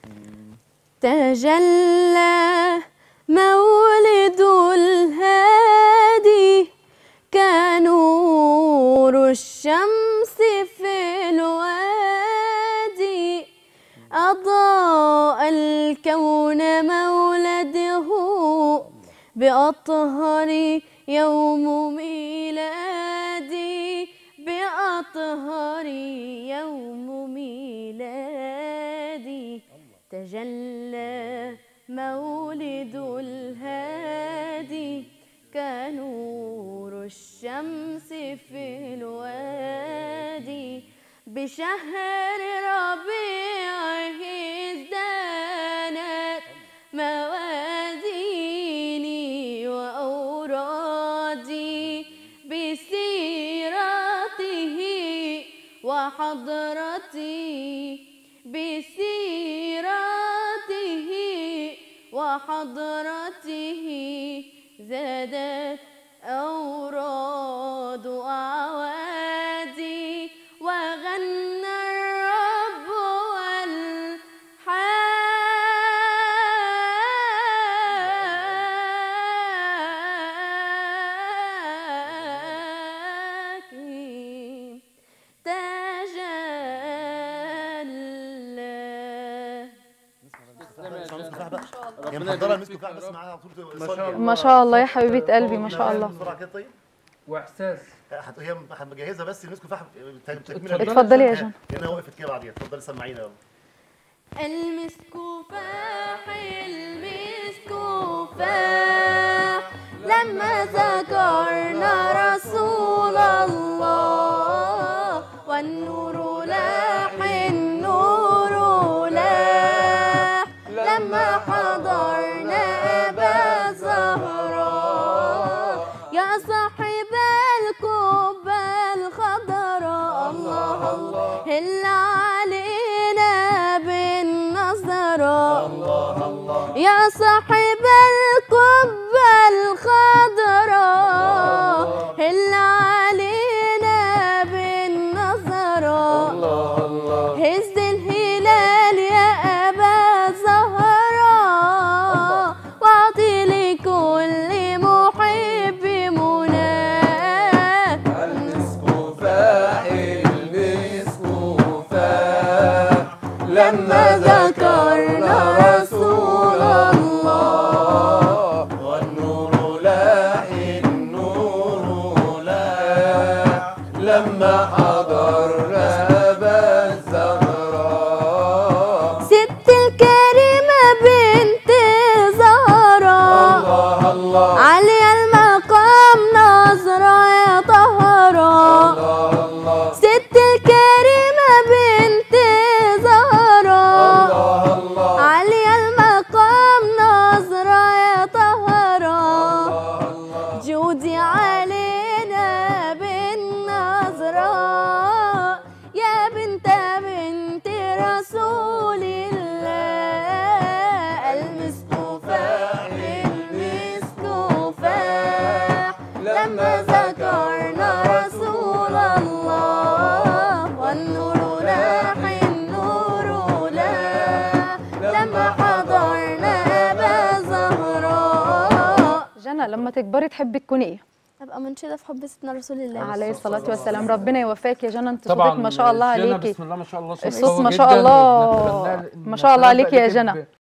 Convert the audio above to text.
تجلى مولد الهادي كنور الشمس في الوادي، أضاء الكون مولده بأطهر يوم ميلادي، بأطهر يوم ميلادي. تجلى مولد الهادي كنور الشمس في الوادي، بشهر ربيعه ازدانت موازيني وأورادي، بسيرته وحضرته، بسيرته وحضرته، زادت أوراد أعوادي، وغنى الرب والحاكم هي محضره المسك تفاح بس معاها على طول. ما شاء الله يا حبيبه قلبي، ما شاء الله. بسرعه كده طيب. واحساس هي مجهزه بس المسك تفاح تكمله. اتفضلي يا جنى. هنا وقفت كده بعديها. اتفضلي سمعينا يلا. المسك فاح، المسك فاح، لما ذكرنا رسول الله، والنور لاح، النور لاح، لما حضرنا أبا زهراء، يا صاحب القبة الخضراء، الله الله هل علينا بالنظرة، الله الله يا صاحب القبة الخضراء، هل علينا بالنظرة، الله الله هز الهلال يا أبا زهراء، واعطي لكل محب مناه. المسك فاح، المسك فاح، لما ذكرنا رسول الله، والنور لاح، النور لاح، لما حضرنا أبا الزهراء، ست الكريمة بنت زهراء، الله الله علي المقام نظرة يا طهراء، الله الله ست الكريمة بنت زهراء، الله الله علي المقام نظرة يا طهراء، جودي علينا بالنظرة، يا بنت رسول الله. المسك فاح، المسك فاح، لما ذكرنا رسول الله، والنور لاح، النور لاح، لما حضرنا أبا زهراء. جنى لما تكبري تحبي تكوني ايه؟ أبقى منشدة في حب سيدنا رسول الله عليه الصلاه والسلام. ربنا يوفقك يا جنى، انت طبعا صوتك ما شاء الله جنى عليكي. بسم الله ما شاء الله، الصوت ما شاء الله، ما شاء الله عليكي يا جنى.